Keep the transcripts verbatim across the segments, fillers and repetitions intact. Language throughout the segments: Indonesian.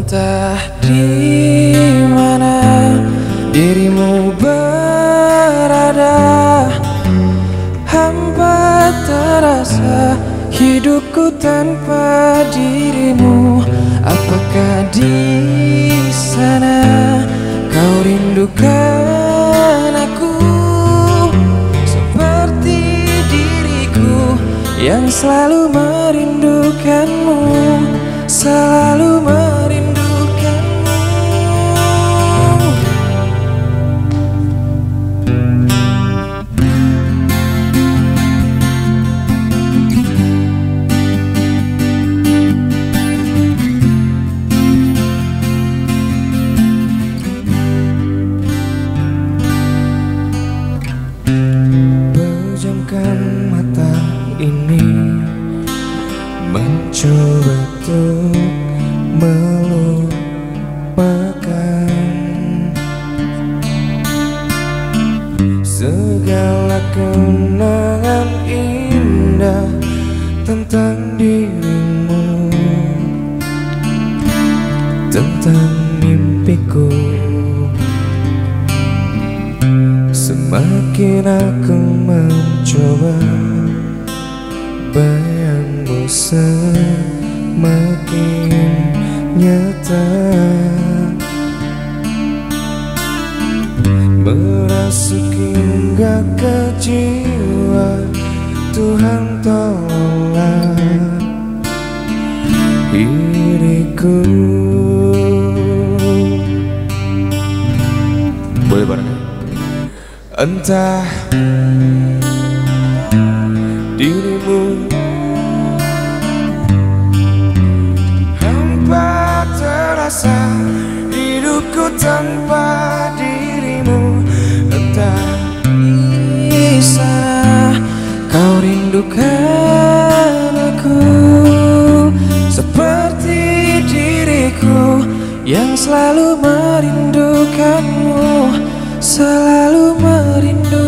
Entah di mana dirimu berada, hampa terasa hidupku tanpa dirimu. Apakah di sana kau rindukan aku seperti diriku yang selalu merindukanmu, selalu merindukanmu. Pejamkan mata ini, mencoba untuk melupakan segala kenangan indah tentang dirimu, tentang mimpiku. Semakin aku mencoba, bayangmu semakin nyata, merasuk hingga ke jiwa. Tuhan tolonglah diriku. Boleh bareng? Entah dirimu hampa terasa hidupku tanpa dirimu. Entah di sana kau rindukan aku seperti diriku yang selalu merindukanmu, selalu merindu.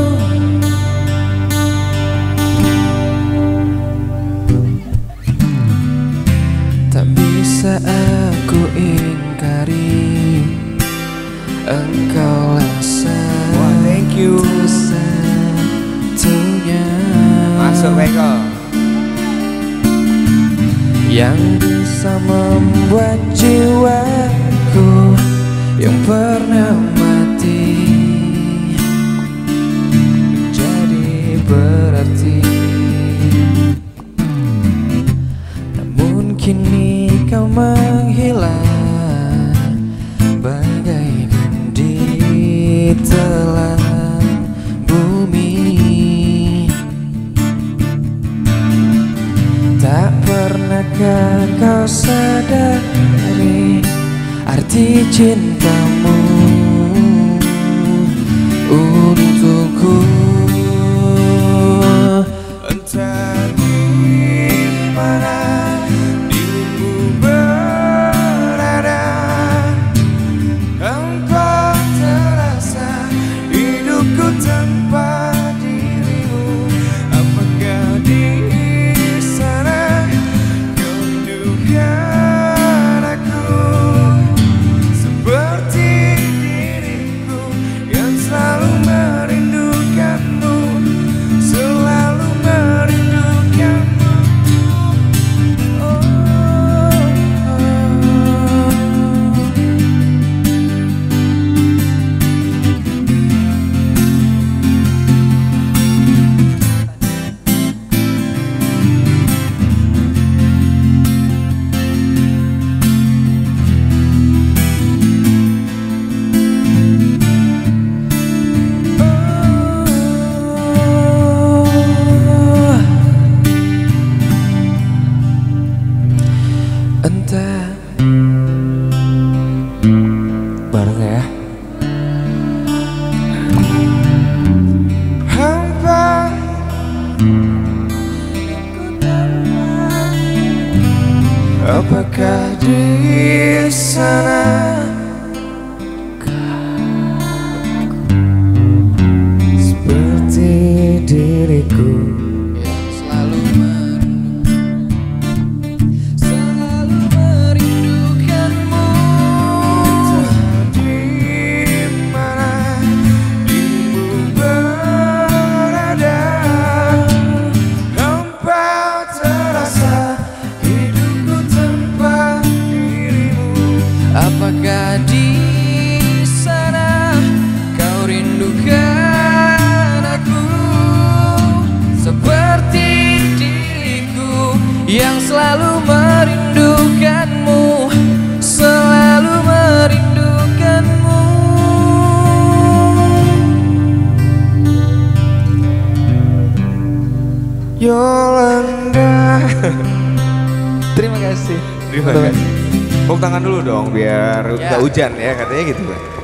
Tak bisa aku ingkari, engkaulah satu-satunya Masuk Beko yang bisa membuat jiwaku yang pernah mati menjadi berarti. Namun kini kau menghilang bagaikan di telan bumi. Tak pernahkah kau sadari arti cintamu untukku? Entah di mana dirimu berada, hampa terasa hidupku tanpa dirimu. Apakah di sana kau rindukan aku seperti diriku yang selalu merindukanmu, selalu merindukanmu. Oh, entah bareng ya. hampa apakah di sana seperti diriku yang selalu merindu, selalu merindukanmu. yang selalu merindukanmu, selalu merindukanmu. Yolanda. Terima kasih. Terima kasih. Tepuk tangan dulu dong biar Ya. nggak hujan ya katanya gitu kan.